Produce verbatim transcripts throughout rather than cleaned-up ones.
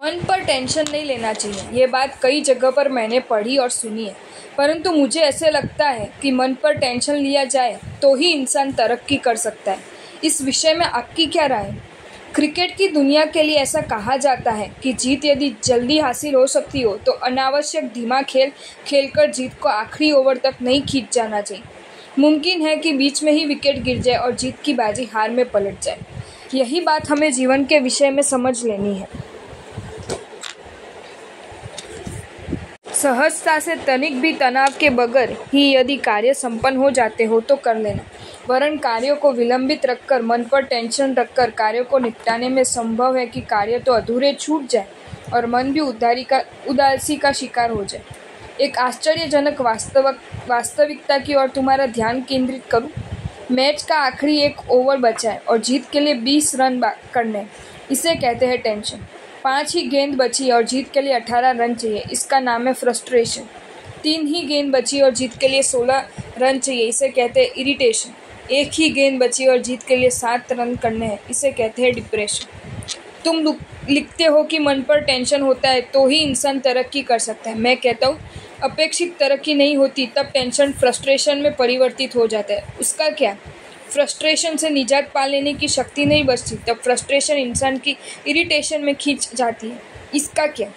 मन पर टेंशन नहीं लेना चाहिए। ये बात कई जगह पर मैंने पढ़ी और सुनी है, परंतु मुझे ऐसे लगता है कि मन पर टेंशन लिया जाए तो ही इंसान तरक्की कर सकता है। इस विषय में आपकी क्या राय है? क्रिकेट की दुनिया के लिए ऐसा कहा जाता है कि जीत यदि जल्दी हासिल हो सकती हो तो अनावश्यक धीमा खेल खेलकर जीत को आखिरी ओवर तक नहीं खींच जाना चाहिए। मुमकिन है कि बीच में ही विकेट गिर जाए और जीत की बाजी हार में पलट जाए। यही बात हमें जीवन के विषय में समझ लेनी है। सहजता से तनिक भी तनाव के बगैर ही यदि कार्य संपन्न हो जाते हो तो कर लेना, वरन कार्यों को विलंबित रखकर मन पर टेंशन रखकर कार्यों को निपटाने में संभव है कि कार्य तो अधूरे छूट जाए और मन भी उदारी का उदासी का शिकार हो जाए। एक आश्चर्यजनक वास्तविक वास्तविकता की ओर तुम्हारा ध्यान केंद्रित करूं। मैच का आखिरी एक ओवर बचा है और जीत के लिए बीस रन करने, इसे कहते हैं टेंशन। पाँच ही गेंद बची और जीत के लिए अठारह रन चाहिए, इसका नाम है फ्रस्ट्रेशन। तीन ही गेंद बची और जीत के लिए सोलह रन चाहिए, इसे कहते हैं इरिटेशन। एक ही गेंद बची और जीत के लिए सात रन करने हैं, इसे कहते हैं डिप्रेशन। तुम लिखते हो कि मन पर टेंशन होता है तो ही इंसान तरक्की कर सकता है। मैं कहता हूँ अपेक्षित तरक्की नहीं होती तब टेंशन फ्रस्ट्रेशन में परिवर्तित हो जाता है। उसका क्या? फ्रस्ट्रेशन से निजात पा लेने की शक्ति नहीं बचती, तब फ्रस्ट्रेशन इंसान की इरिटेशन में खींच जाती है। इसका क्या?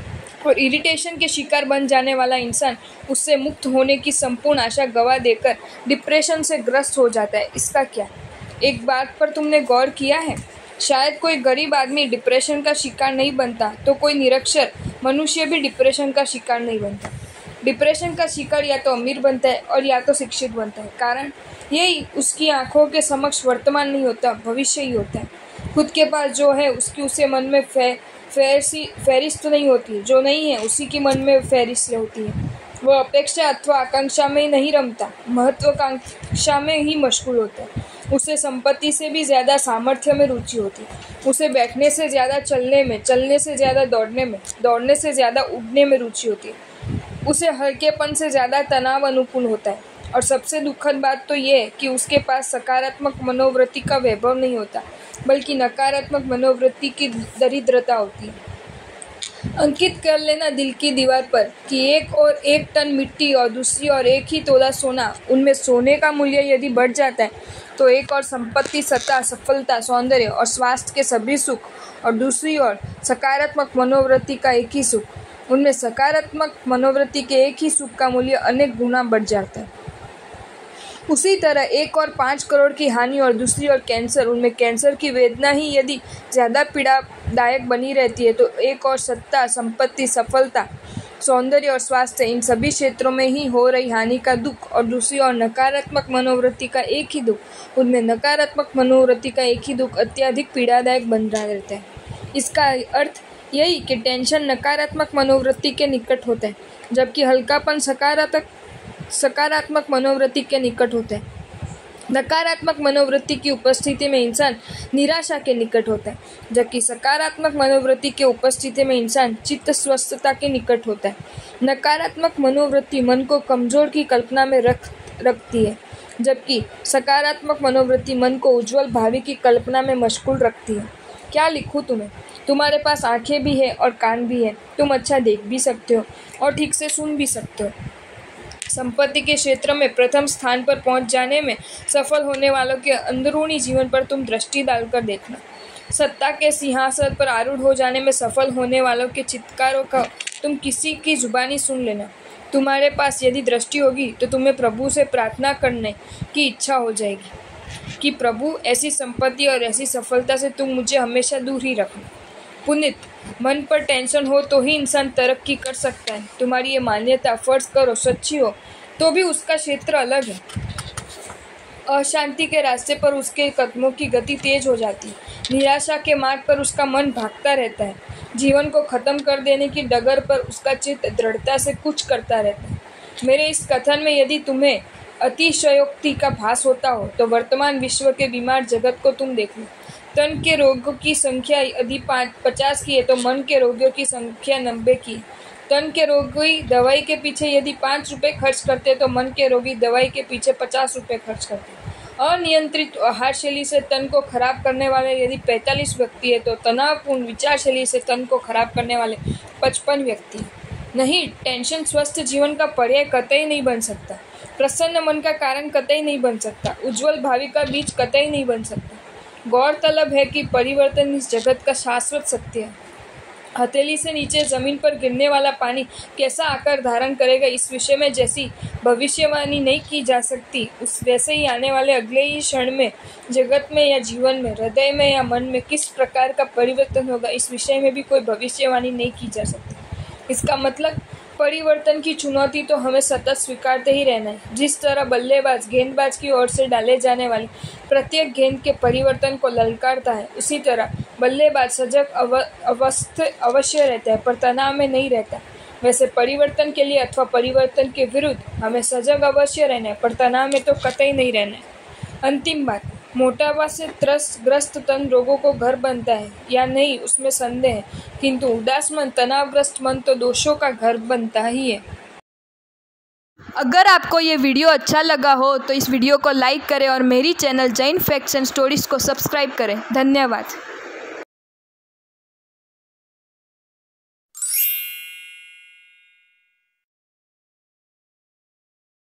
और इरिटेशन के शिकार बन जाने वाला इंसान उससे मुक्त होने की संपूर्ण आशा गवा देकर डिप्रेशन से ग्रस्त हो जाता है। इसका क्या? एक बात पर तुमने गौर किया है? शायद कोई गरीब आदमी डिप्रेशन का शिकार नहीं बनता तो कोई निरक्षर मनुष्य भी डिप्रेशन का शिकार नहीं बनता। डिप्रेशन का शिकार या तो अमीर बनता है और या तो शिक्षित बनता है। कारण यही उसकी आंखों के समक्ष वर्तमान नहीं होता, भविष्य ही होता है। खुद के पास जो है उसकी उसे मन में फे फैरिसी फहरिस्त नहीं होती, जो नहीं है उसी की मन में फहरिस्त होती है। वह अपेक्षा अथवा आकांक्षा में नहीं रमता, महत्वाकांक्षा में ही मशगूल होता है। उसे संपत्ति से भी ज़्यादा सामर्थ्य में रुचि होती है। उसे बैठने से ज़्यादा चलने में, चलने से ज़्यादा दौड़ने में, दौड़ने से ज़्यादा उड़ने में रुचि होती है। उसे हल्केपन से ज़्यादा तनाव अनुकूल होता है। और सबसे दुखद बात तो ये है कि उसके पास सकारात्मक मनोवृत्ति का वैभव नहीं होता, बल्कि नकारात्मक मनोवृत्ति की दरिद्रता होती है। अंकित कर लेना दिल की दीवार पर कि एक और एक टन मिट्टी और दूसरी और एक ही तोला सोना, उनमें सोने का मूल्य यदि बढ़ जाता है तो एक और संपत्ति, सत्ता, सफलता, सौंदर्य और स्वास्थ्य के सभी सुख, और दूसरी ओर सकारात्मक मनोवृत्ति का एक ही सुख, उनमें सकारात्मक मनोवृत्ति के एक ही सुख का मूल्य अनेक गुना बढ़ जाता है। उसी तरह एक और पाँच करोड़ की हानि और दूसरी ओर कैंसर, उनमें कैंसर की वेदना ही यदि ज़्यादा पीड़ादायक बनी रहती है तो एक और सत्ता, संपत्ति, सफलता, सौंदर्य और स्वास्थ्य, इन सभी क्षेत्रों में ही हो रही हानि का दुख, और दूसरी ओर नकारात्मक मनोवृत्ति का एक ही दुख, उनमें नकारात्मक मनोवृत्ति का एक ही दुख अत्यधिक पीड़ादायक बन रहा रहता है। इसका अर्थ यही कि टेंशन नकारात्मक मनोवृत्ति के निकट होता है, जबकि हल्कापन सकारात्मक सकारात्मक मनोवृत्ति के निकट होता है। नकारात्मक मनोवृत्ति की उपस्थिति में इंसान निराशा के निकट होता है, जबकि सकारात्मक मनोवृत्ति के उपस्थिति में इंसान चित्त स्वस्थता के निकट होता है। नकारात्मक मनोवृत्ति मन को कमजोर की कल्पना में रख रखती है, जबकि सकारात्मक मनोवृत्ति मन को उज्जवल भावी की कल्पना में मशगूल रखती है। क्या लिखूं तुम्हें? तुम्हारे पास आंखें भी है और कान भी है, तुम अच्छा देख भी सकते हो और ठीक से सुन भी सकते हो। संपत्ति के क्षेत्र में प्रथम स्थान पर पहुंच जाने में सफल होने वालों के अंदरूनी जीवन पर तुम दृष्टि डालकर देखना। सत्ता के सिंहासन पर आरूढ़ हो जाने में सफल होने वालों के चित्कारों का तुम किसी की जुबानी सुन लेना। तुम्हारे पास यदि दृष्टि होगी तो तुम्हें प्रभु से प्रार्थना करने की इच्छा हो जाएगी कि प्रभु, ऐसी संपत्ति और ऐसी सफलता से तुम मुझे हमेशा दूर ही रखना। पुनित, मन पर टेंशन हो तो ही इंसान तरक्की कर सकता है। तुम्हारी ये मान्यता फर्ज करो सच्ची हो तो भी उसका क्षेत्र अलग है। अशांति के रास्ते पर उसके कदमों की गति तेज हो जाती है। निराशा के मार्ग पर उसका मन भागता रहता है। जीवन को खत्म कर देने की डगर पर उसका चित्त दृढ़ता से कुछ करता रहता है। मेरे इस कथन में यदि तुम्हें अतिशयोक्ति का भास होता हो तो वर्तमान विश्व के बीमार जगत को तुम देख लो। तन के रोगों की संख्या यदि पचास की है तो मन के रोगियों की संख्या नब्बे की। तन के रोगी दवाई के पीछे यदि पाँच रुपए खर्च करते तो मन के रोगी दवाई के पीछे पचास रुपए खर्च करते। अनियंत्रित आहार शैली से तन को खराब करने वाले यदि पैंतालीस व्यक्ति है तो तनावपूर्ण विचार शैली से तन को खराब करने वाले पचपन व्यक्ति हैं। नहीं, टेंशन स्वस्थ जीवन का पर्याय कतई नहीं बन सकता। प्रसन्न मन का कारण कतई नहीं बन सकता। उज्जवल भावी का बीज कतई नहीं बन सकता। गौरतलब है कि परिवर्तन इस जगत का शाश्वत सत्य है। हथेली से नीचे जमीन पर गिरने वाला पानी कैसा आकार धारण करेगा, इस विषय में जैसी भविष्यवाणी नहीं की जा सकती, उस वैसे ही आने वाले अगले ही क्षण में जगत में या जीवन में, हृदय में या मन में किस प्रकार का परिवर्तन होगा, इस विषय में भी कोई भविष्यवाणी नहीं की जा सकती। इसका मतलब परिवर्तन की चुनौती तो हमें सतत स्वीकारते ही रहना है। जिस तरह बल्लेबाज गेंदबाज की ओर से डाले जाने वाली प्रत्येक गेंद के परिवर्तन को ललकारता है, उसी तरह बल्लेबाज सजग अव, अवस्थ अवश्य रहता है पर तनाव में नहीं रहता। वैसे परिवर्तन के लिए अथवा परिवर्तन के विरुद्ध हमें सजग अवश्य रहना है पर तनाव में तो कतई नहीं रहना है। अंतिम बात, मोटापा से त्रस्त ग्रस्त तन रोगों को घर बनता है या नहीं, उसमें संदेह है, किंतु उदास मन, तनावग्रस्त मन तो दोषों का घर बनता ही है। अगर आपको ये वीडियो अच्छा लगा हो तो इस वीडियो को लाइक करें और मेरी channel Jain facts and stories को सब्सक्राइब करें। धन्यवाद।